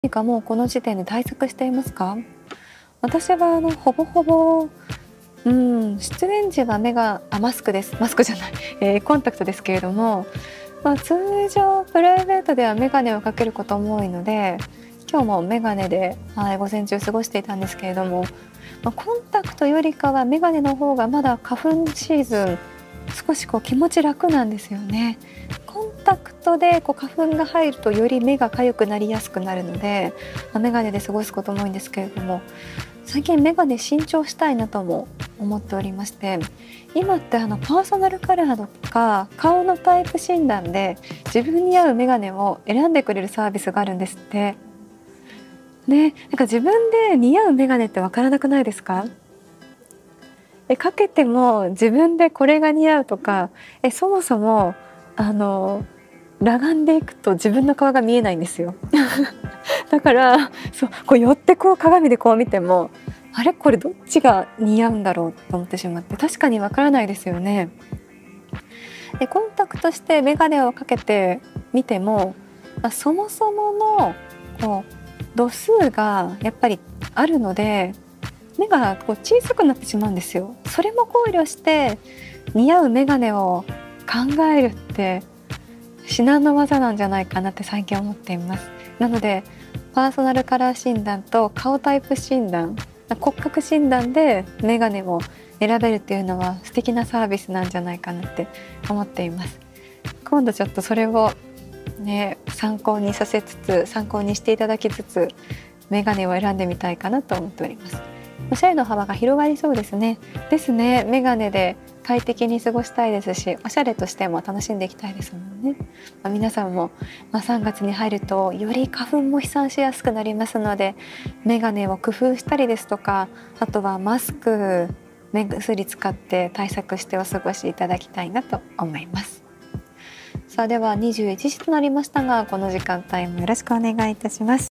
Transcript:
何かもうこの時点で対策していますか？私はほぼほぼ、出演時はマスクです。マスクじゃない、コンタクトですけれども、通常プライベートでは眼鏡をかけることも多いので、今日も眼鏡で、午前中過ごしていたんですけれども、コンタクトよりかは眼鏡の方がまだ花粉シーズン、少し気持ち楽なんですよね。コンタクトで花粉が入るとより目が痒くなりやすくなるので、眼鏡で過ごすことも多いんですけれども、最近眼鏡新調したいなとも思っておりまして、今ってパーソナルカラーとか顔のタイプ診断で自分に合う眼鏡を選んでくれるサービスがあるんですって。ね、なんか自分で似合う眼鏡ってわからなくないですか？かけても自分でこれが似合うとか、そもそも裸眼でいくと自分の顔が見えないんですよ。だから寄って鏡で見ても、あれこれどっちが似合うんだろうと思ってしまって、確かにわからないですよね。でコンタクトして眼鏡をかけてみても、そもそもの度数がやっぱりあるので、目が小さくなってしまうんですよ。それも考慮して似合う眼鏡を考えるって至難の業なんじゃないかなって最近思っています。なのでパーソナルカラー診断と顔タイプ診断、骨格診断で眼鏡を選べるっていうのは素敵なサービスなんじゃないかなって思っています。今度ちょっとそれをね、参考にしていただきつつ、眼鏡を選んでみたいかなと思っております。おしゃれの幅が広がりそうですね。眼鏡で快適に過ごしたいですし、おしゃれとしても楽しんでいきたいですもんね。皆さんも、3月に入るとより花粉も飛散しやすくなりますので、眼鏡を工夫したりですとか、あとはマスク、目薬使って対策してお過ごしいただきたいなと思います。さあでは21時となりましたが、この時間帯もよろしくお願いいたします。